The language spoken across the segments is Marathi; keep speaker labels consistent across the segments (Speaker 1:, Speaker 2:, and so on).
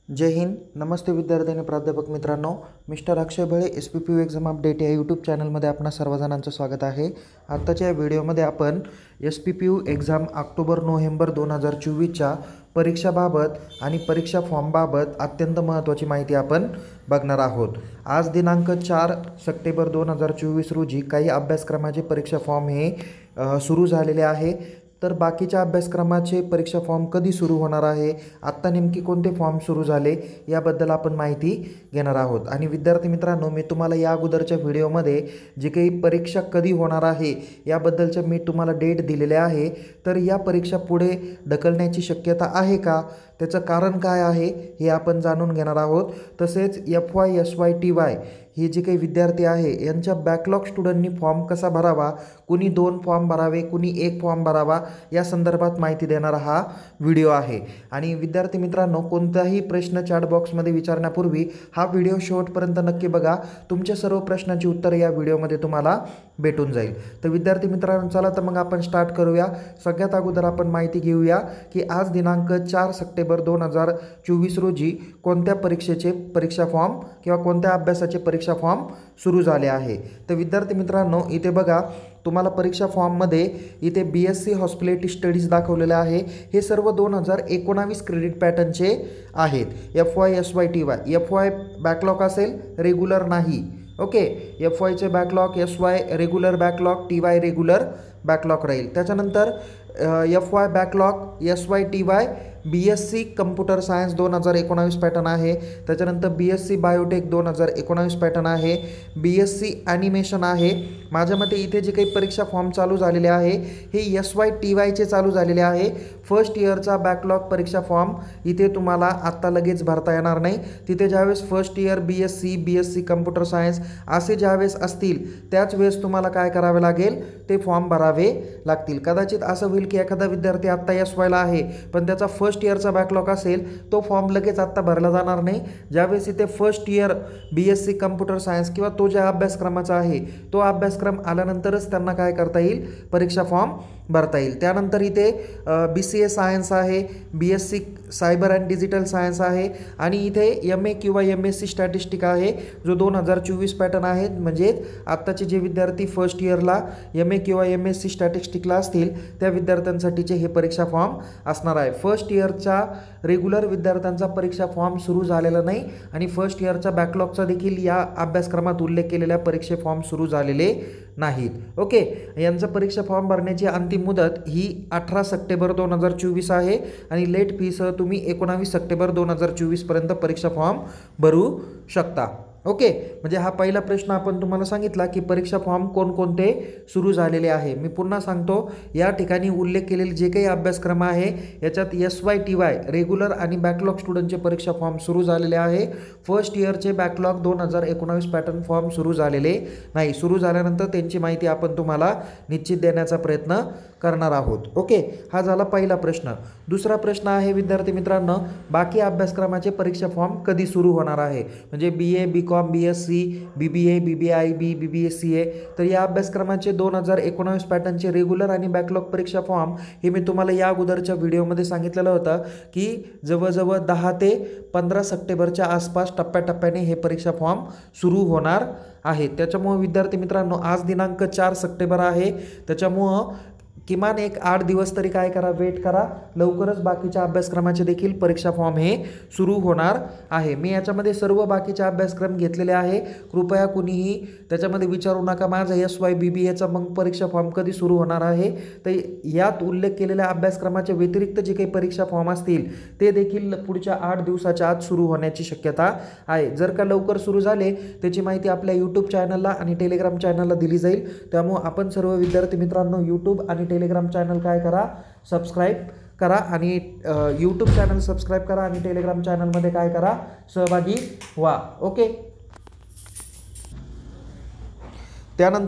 Speaker 1: जय हिंद. नमस्ते विद्यार्थी आणि प्राध्यापक मित्रांनो. Mister Akshay Bhale SPPU exam update या यूट्यूब चॅनलमध्ये आपणा सर्वजणांचं स्वागत आहे. आत्ताच्या या व्हिडिओमध्ये आपण SPPU एक्झाम ऑक्टोबर-नोव्हेंबर 2024च्या परीक्षाबाबत आणि परीक्षा फॉर्मबाबत अत्यंत महत्त्वाची माहिती आपण बघणार आहोत. आज दिनांक 4 सप्टेंबर 2024 रोजी काही अभ्यासक्रमाचे परीक्षा फॉर्म हे सुरू झालेले आहे. तर बाकीच्या अभ्यासक्रमाचे परीक्षा फॉर्म कधी सुरू होणार आहे, आत्ता नेमकी कोणते फॉर्म सुरू झाले याबद्दल आपण माहिती घेणार आहोत. आणि विद्यार्थी मित्रांनो, मी तुम्हाला या अगोदरच्या व्हिडिओमध्ये जे काही परीक्षा कधी होणार आहे याबद्दलचे मी तुम्हाला डेट दिलेले आहे. तर या परीक्षा पुढे ढकलण्याची शक्यता आहे का, त्याचं कारण काय आहे हे आपण जाणून घेणार आहोत. तसेच FY SY TY हे जे काही विद्यार्थी आहे यांच्या बॅकलॉग स्टुडंटनी फॉर्म कसा भरावा, कुणी 2 फॉर्म भरावे, कुणी 1 फॉर्म भरावा या संदर्भात माहिती देणारा हा व्हिडिओ आहे. आणि विद्यार्थी मित्रांनो, कोणताही प्रश्न चॅट बॉक्समध्ये विचारण्यापूर्वी हा व्हिडिओ शेवटपर्यंत नक्की बघा. तुमच्या सर्व प्रश्नांची उत्तरे या व्हिडिओमध्ये तुम्हाला भेटून जाईल. तर विद्यार्थी मित्रांनो, चला तर मग आपण स्टार्ट करूया. सगळ्यात अगोदर आपण माहिती घेऊया की आज दिनांक 4 सप्टेंबर 2024 रोजी कोणत्या परीक्षेचे परीक्षा फॉर्म किंवा कोणत्या अभ्यासाचे परीक्षा फॉर्म सुरू झाले आहे. तर विद्यार्थी मित्रांनो, इथे बघा तुम्हाला परीक्षा फॉर्ममध्ये इथे BSc हॉस्पिटॅलिटी स्टडीज दाखवलेले आहे. हे सर्व 2019 क्रेडिट पॅटर्नचे आहेत. FY SY TY FY backlog असेल, रेग्युलर नाही. ओके, FYचे backlog, SY regular backlog, TY regular backlog राहील. त्याच्यानंतर FY backlog, SY TY BSc computer science 2019 pattern आहे. त्याच्यानंतर BSc बायोटेक 2019 पॅटर्न आहे. BSc ॲनिमेशन आहे. माझ्या मते इथे जे काही परीक्षा फॉर्म चालू झालेले आहे हे SY TYचे चालू झालेले आहे. फर्स्ट इयरचा बॅकलॉग परीक्षा फॉर्म इथे तुम्हाला आत्ता लगेच भरता येणार नाही. तिथे ज्यावेळेस first year BSc computer science असे ज्यावेळेस असतील त्याच वेळेस तुम्हाला काय करावे लागेल, ते फॉर्म भरावे लागतील. कदाचित असं होईल की एखादा विद्यार्थी आत्ता SYला आहे पण त्याचा फर्स्ट इयरचा बॅकलॉग असेल, तो फॉर्म लगेच आत्ता भरला जाणार नाही. ज्यावेळेस इथे first year BSc computer science किंवा तो ज्या अभ्यासक्रमाचा आहे तो अभ्यासक्रम आल्यानंतरच त्यांना काय करता येईल, परीक्षा फॉर्म भरता येईल. त्यानंतर इथे BCA सायन्स आहे, BSc cyber and digital science आहे आणि इथे MA किंवा MSc स्टॅटिस्टिक आहे जो 2024 पॅटर्न आहे. म्हणजे आत्ताचे जे विद्यार्थी फर्स्ट इयरला MA किंवा MSc स्टॅटिस्टिकला असतील त्या विद्यार्थ्यांसाठीचे हे परीक्षा फॉर्म असणार आहे. फर्स्ट इयरच्या रेग्युलर विद्यार्थ्यांचा परीक्षा फॉर्म सुरू झालेला नाही आणि फर्स्ट इयरच्या बॅकलॉगचा देखील या अभ्यासक्रमात उल्लेख केलेल्या परीक्षे फॉर्म सुरू झालेले नाहीत. ओके, यांचा परीक्षा फॉर्म भरण्याची अंतिम मुदत ही 18 सप्टेंबर 2024 आहे आणि लेट फीसह तुम्ही 19 सप्टेंबर 2024 पर्यंत परीक्षा फॉर्म भरू शकता. ओके, म्हणजे हा पहिला प्रश्न आपण तुम्हाला सांगितला की परीक्षा फॉर्म कोणकोणते सुरू झालेले आहे. मी पुन्हा सांगतो, या ठिकाणी उल्लेख केलेले जे काही अभ्यासक्रम आहे याच्यात SY TY रेग्युलर आणि बॅकलॉग स्टुडंटचे परीक्षा फॉर्म सुरू झालेले आहे. फर्स्ट इयरचे बॅकलॉग 2019 पॅटर्न फॉर्म सुरू झालेले नाही. सुरू झाल्यानंतर त्यांची माहिती आपण तुम्हाला निश्चित देण्याचा प्रयत्न करणार आहोत. ओके, हा झाला पहिला प्रश्न. दुसरा प्रश्न आहे विद्यार्थी मित्रांनो, बाकी अभ्यासक्रमाचे परीक्षा फॉर्म कधी सुरू होणार आहे. म्हणजे BA BCom BSc BBA BBIB BBSCA. तर या अभ्यासक्रमाचे 2019 पॅटर्नचे रेग्युलर आणि बॅकलॉग परीक्षा फॉर्म हे मी तुम्हाला या अगोदरच्या व्हिडिओमध्ये सांगितलेलं होतं की जवळजवळ 10 ते 15 सप्टेंबरच्या आसपास टप्प्याटप्प्याने हे परीक्षा फॉर्म सुरू होणार आहेत. त्याच्यामुळं विद्यार्थी मित्रांनो, आज दिनांक 4 सप्टेंबर आहे. त्याच्यामुळं किमान एक 8 दिवस तरी काय करा, वेट करा. लवकरच बाकीच्या अभ्यासक्रमाचे देखील परीक्षा फॉर्म हे सुरू होणार आहे. मी याच्यामध्ये सर्व बाकीचे अभ्यासक्रम घेतलेले आहे. कृपया कुणीही त्याच्यामध्ये विचारू नका माझा SY BBAचा मग परीक्षा फॉर्म कधी सुरू होणार आहे. तर यात उल्लेख केलेल्या अभ्यासक्रमाच्या व्यतिरिक्त जे काही परीक्षा फॉर्म असतील ते देखील पुढच्या 8 दिवसाच्या आत सुरू होण्याची शक्यता आहे. जर का लवकर सुरू झाले त्याची माहिती आपल्या यूट्यूब चॅनलला आणि टेलिग्राम चॅनलला दिली जाईल. त्यामुळे आपण सर्व विद्यार्थी मित्रांनो यूट्यूब आणि टेलिग्राम चॅनल काय करा, सबस्क्राईब करा आणि यूट्यूब चॅनल सबस्क्राईब करा आणि टेलिग्राम चॅनलमध्ये काय करा, सहभागी व्हा. ओके, त्यानंतर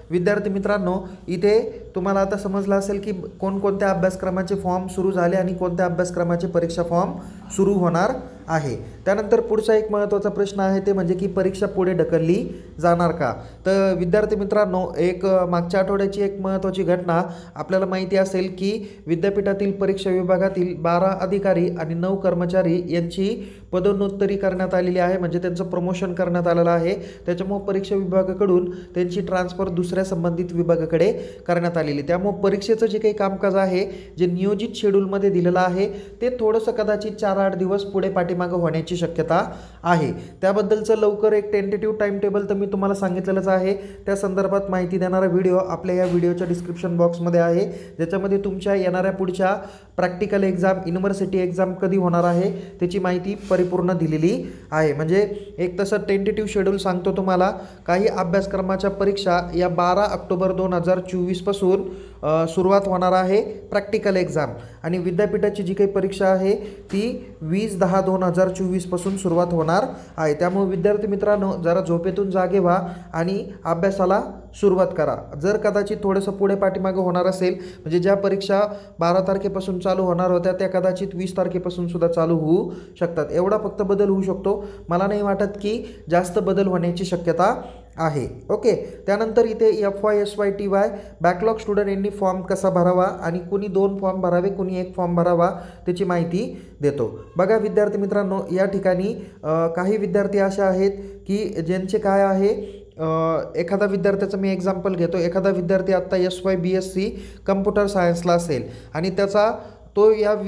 Speaker 1: विद्यार्थी मित्रांनो, इथे तुम्हाला आता समजलं असेल की कोणकोणत्या अभ्यासक्रमाचे फॉर्म सुरू झाले आणि कोणत्या अभ्यासक्रमाचे परीक्षा फॉर्म सुरू होणार आहे। त्यानंतर पुढचा एक महत्त्वाचा प्रश्न आहे ते म्हणजे की परीक्षा पुढे ढकलली जाणार का। तर विद्यार्थी मित्रांनो, एक मागच्या आठवड्याची एक महत्त्वाची घटना आपल्याला माहिती असेल की विद्यापीठातील परीक्षा विभागातील 12 अधिकारी आणि 9 कर्मचारी यांची पदोन्नती करण्यात आलेली आहे, म्हणजे त्यांचं प्रमोशन करण्यात आलेलं आहे। त्याच्यामुळे परीक्षा विभागाकडून त्यांची ट्रान्सफर दुसऱ्या संबंधित विभागाकडे करण्यात आलेली। त्यामुळे परीक्षेचं जे काही कामकाज आहे, जे नियोजित शेड्यूलमध्ये दिलेलं आहे, ते थोडंसं कदाचित 4-8 दिवस पुढे पाठीमागं होण्याची शक्यता आहे। त्याबद्दलचं लवकर एक टेंटेटिव्ह टाइम टेबल तर मी तुम्हाला सांगितलेलंच आहे। त्या संदर्भात माहिती देणारा व्हिडिओ आपल्या या व्हिडिओच्या डिस्क्रिप्शन बॉक्समध्ये आहे, ज्याच्यामध्ये तुमच्या येणाऱ्या पुढच्या प्रॅक्टिकल एक्झाम, युनिव्हर्सिटी एक्झाम कधी होणार आहे त्याची माहिती परिपूर्ण दिलेली आहे। म्हणजे एक तसं टेंटेटिव्ह शेड्यूल सांगतो तुम्हाला। काही अभ्यासक्रमाच्या परीक्षा या 12 ऑक्टोबर 2024 पासून सुरुवात होणार आहे प्रॅक्टिकल एक्झाम, आणि विद्यापीठाची जी काही परीक्षा आहे ती 20/10/2024 पासून सुरुवात होणार आहे। त्यामुळे विद्यार्थी मित्रांनो, जरा झोपेतून जागे व्हा आणि अभ्यासाला सुरुवात करा। जर कदाचित थोडंसं पुढे पाठीमागं होणार असेल, म्हणजे ज्या परीक्षा 12 तारखेपासून चालू होणार होत्या त्या कदाचित 20 तारखेपासून सुद्धा चालू होऊ शकतात। एवढा फक्त बदल होऊ शकतो, मला नाही वाटत की जास्त बदल होण्याची शक्यता आहे। ओके, त्यानंतर इथे FY/SY/TY बॅकलॉग स्टुडंट यांनी फॉर्म कसा भरावा आणि कुणी 2 फॉर्म भरावे, कुणी 1 फॉर्म भरावा त्याची माहिती देतो। बघा विद्यार्थी मित्रांनो, या ठिकाणी काही विद्यार्थी असे आहेत की ज्यांचे काय आहे, एखादा विद्यार्थ्याचं मी एक्झाम्पल घेतो। एखादा विद्यार्थी आत्ता SY BSc कम्प्युटर सायन्सला असेल आणि त्याचा तो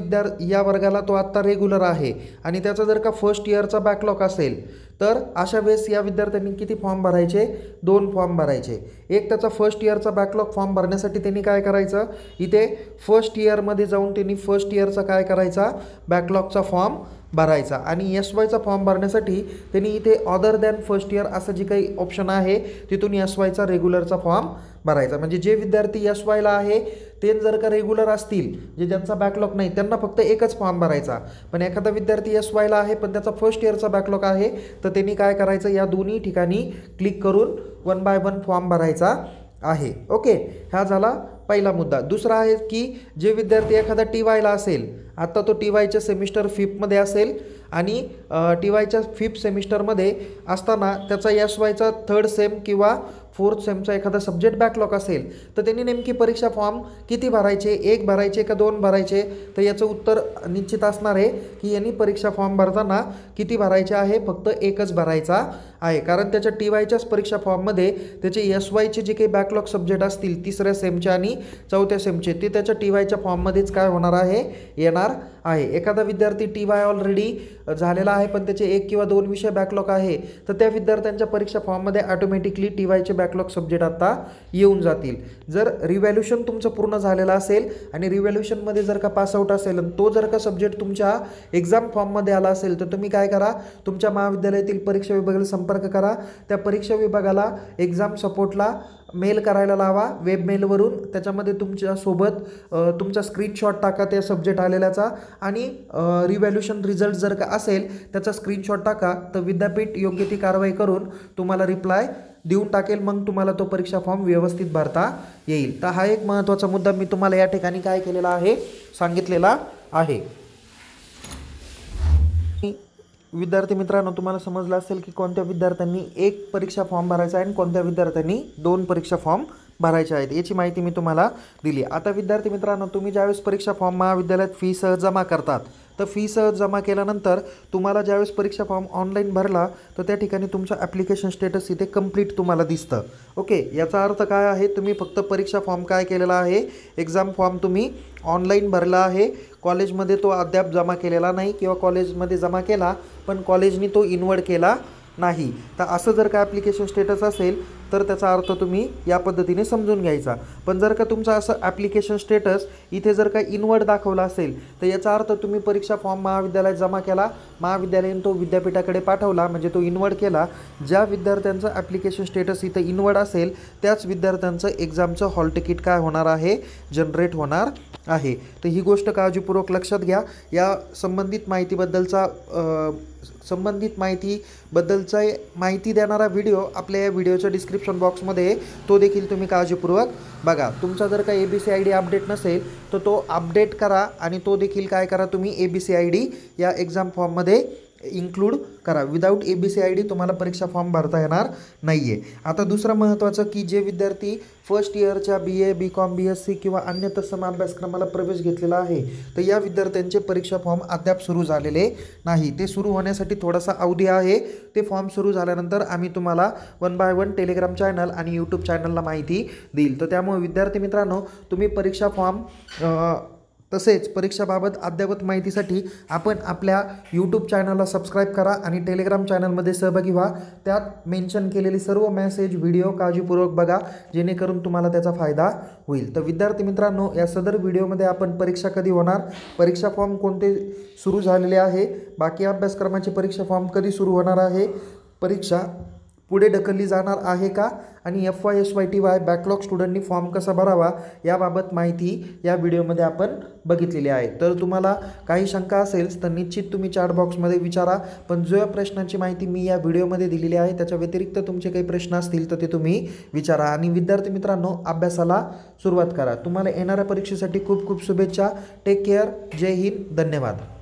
Speaker 1: या वर्गाला तो आत्ता रेग्युलर आहे आणि त्याचा जर का फर्स्ट इयरचा बॅकलॉग असेल, तर अशा वेळेस या विद्यार्थ्यांनी किती फॉर्म भरायचे, 2 फॉर्म भरायचे। एक त्याचा फर्स्ट इयरचा बॅकलॉग फॉर्म भरण्यासाठी त्यांनी काय करायचं, इथे फर्स्ट इयरमध्ये जाऊन त्यांनी फर्स्ट इयरचा काय करायचा, बॅकलॉगचा फॉर्म भरायचा, आणि SYचा फॉर्म भरण्यासाठी त्यांनी इथे अदर दॅन फर्स्ट इयर असं जे काही ऑप्शन आहे तिथून SYचा रेग्युलरचा फॉर्म भरायचा। म्हणजे जे विद्यार्थी SYला आहे ते जर का रेग्युलर असतील, जे ज्यांचा बॅकलॉग नाही, त्यांना फक्त एकच फॉर्म भरायचा। पण एखादा विद्यार्थी SYला आहे पण त्याचा फर्स्ट इयरचा बॅकलॉग आहे, तर त्यांनी काय करायचं, या दोन्ही ठिकाणी क्लिक करून 1 बाय 1 फॉर्म भरायचा आहे। ओके, हा झाला पहिला मुद्दा। दुसरा आहे की जे विद्यार्थी एखादा TYला असेल, आता तो TYच्या सेमिस्टर 5मध्ये असेल आणि TYच्या 5th सेमिस्टरमध्ये असताना त्याचा SYचा 3rd सेम किंवा 4th सेमचा एखादा सब्जेक्ट बॅकलॉग असेल, तर त्यांनी नेमकी परीक्षा फॉर्म किती भरायचे, 1 भरायचे का 2 भरायचे, तर याचं उत्तर निश्चित असणार आहे की यांनी परीक्षा फॉर्म भरताना किती भरायचे आहे, फक्त 1च भरायचा आहे। कारण त्याच्या TYच्याच परीक्षा फॉर्ममध्ये त्याचे SYचे जे काही बॅकलॉग सब्जेक्ट असतील 3ऱ्या सेमचे आणि 4थ्या सेमचे, ते त्याच्या TYच्या फॉर्ममध्येच काय होणार आहे, येणार आहे। एखादा विद्यार्थी TY ऑलरेडी झालेला आहे पण त्याचे 1 किंवा 2 विषय बॅकलॉग आहे, तर त्या विद्यार्थ्यांच्या परीक्षा फॉर्ममध्ये ऑटोमॅटिकली TYचे बॅकलॉग सब्जेक्ट आता येऊन जातील। जर रिव्हॅल्युशन तुमचं पूर्ण झालेलं असेल आणि रिव्हॅल्युशनमध्ये जर का पासआउट असेल आणि तो जर का सब्जेक्ट तुमच्या एक्झाम फॉर्ममध्ये आला असेल, तर तुम्ही काय करा, तुमच्या महाविद्यालयातील परीक्षा विभागाला संपर्क करा। त्या परीक्षा विभागाला एक्झाम सपोर्टला मेल करायला लावा वेब मेलवरून। त्याच्यामध्ये तुमच्यासोबत तुमचा स्क्रीनशॉट टाका त्या सब्जेक्ट आलेल्याचा, आणि रिव्हॅल्युशन रिझल्ट जर का असेल त्याचा स्क्रीनशॉट टाका, तर विद्यापीठ योग्य ती कारवाई करून तुम्हाला रिप्लाय देऊन टाकेल। मग तुम्हाला तो परीक्षा फॉर्म व्यवस्थित भरता येईल। तर हा एक महत्त्वाचा मुद्दा मी तुम्हाला या ठिकाणी काय केलेला आहे, सांगितलेला आहे। विद्यार्थी मित्रांनो, तुम्हाला समजलं असेल की कोणत्या विद्यार्थ्यांनी 1 परीक्षा फॉर्म भरायचा आहे आणि कोणत्या विद्यार्थ्यांनी 2 परीक्षा फॉर्म भरायचे आहेत, याची माहिती मी तुम्हाला दिली। आता विद्यार्थी मित्रांनो, तुम्ही ज्यावेळेस परीक्षा फॉर्म महाविद्यालयात फीसह जमा करतात, तर फीसह जमा केल्यानंतर तुम्हाला ज्यावेळेस परीक्षा फॉर्म ऑनलाईन भरला, तर त्या ठिकाणी तुमचं ॲप्लिकेशन स्टेटस इथे कंप्लीट तुम्हाला दिसतं। ओके, याचा अर्थ काय आहे, तुम्ही फक्त परीक्षा फॉर्म काय केलेला आहे, एक्झाम फॉर्म तुम्ही ऑनलाईन भरला आहे। कॉलेजमध्ये तो अद्याप जमा केलेला नाही, किंवा कॉलेजमध्ये जमा केला पण कॉलेजनी तो इन्वर्ड केला नाही। तर असं जर का ॲप्लिकेशन स्टेटस असेल तर त्याचा अर्थ तुम्ही या पद्धतीने समजून घ्यायचा। पण जर का तुमचं असं ॲप्लिकेशन स्टेटस इथे जर का इन्वर्ड दाखवला असेल, तर याचा अर्थ तुम्ही परीक्षा फॉर्म महाविद्यालयात जमा केला, महाविद्यालयाने तो विद्यापीठाकडे पाठवला, म्हणजे तो इन्वर्ड केला। ज्या विद्यार्थ्यांचं ॲप्लिकेशन स्टेटस इथं इन्वर्ड असेल त्याच विद्यार्थ्यांचं एक्झामचं हॉल तिकीट काय होणार आहे, जनरेट होणार आहे। तर ही गोष्ट काळजीपूर्वक लक्षात घ्या। या संबंधित माहितीबद्दलचा माहिती देणारा व्हिडिओ आपल्या या व्हिडिओच्या डिस्क्रिप्शन डिस्क्रिप्शन बॉक्समध्ये, तो देखील तुम्ही काळजीपूर्वक बघा. तुमचा जर काही ABCID अपडेट नसेल तर तो अपडेट करा आणि तो देखील काय करा तुम्ही ABCID या एक्झाम फॉर्ममध्ये इन्क्लूड करा. विदाऊट ABCID तुम्हाला परीक्षा फॉर्म भरता येणार नाही आहे. आता दुसरं महत्त्वाचं की जे विद्यार्थी फर्स्ट इयरच्या BA BCom BSc किंवा अन्य तत्सम अभ्यासक्रमाला प्रवेश घेतलेला आहे तर या विद्यार्थ्यांचे परीक्षा फॉर्म अद्याप सुरू झालेले नाही. ते सुरू होण्यासाठी थोडासा अवधी आहे. ते फॉर्म सुरू झाल्यानंतर आम्ही तुम्हाला 1 बाय 1 टेलिग्राम चॅनल आणि यूट्यूब चॅनलला माहिती देईल. तर त्यामुळे विद्यार्थी मित्रांनो, तुम्ही परीक्षा फॉर्म तसेच परीक्षाबाबत अद्ययावत माहितीसाठी आपण आपल्या यूट्यूब चॅनलला सबस्क्राईब करा आणि टेलिग्राम चॅनलमध्ये सहभागी व्हा. त्यात मेन्शन केलेली सर्व मेसेज व्हिडिओ काळजीपूर्वक बघा, जेणेकरून तुम्हाला त्याचा फायदा होईल. तर विद्यार्थी मित्रांनो, या सदर व्हिडिओमध्ये आपण परीक्षा कधी होणार, परीक्षा फॉर्म कोणते सुरू झालेले आहे, बाकी अभ्यासक्रमाची परीक्षा फॉर्म कधी सुरू होणार आहे, परीक्षा पुढे ढकलली जाणार आहे का, आणि FY SYTY बॅकलॉग स्टुडंटनी फॉर्म कसा भरावा याबाबत माहिती या व्हिडिओमध्ये आपण बघितलेली आहे. तर तुम्हाला काही शंका असेल तर निश्चित तुम्ही चॅट बॉक्समध्ये विचारा. पण जो या प्रश्नांची माहिती मी या व्हिडिओमध्ये दिलेली आहे त्याच्या व्यतिरिक्त तुमचे काही प्रश्न असतील तर ते तुम्ही विचारा. आणि विद्यार्थी मित्रांनो, अभ्यासाला सुरुवात करा. तुम्हाला येणाऱ्या परीक्षेसाठी खूप खूप शुभेच्छा. Take care. जय हिंद. धन्यवाद.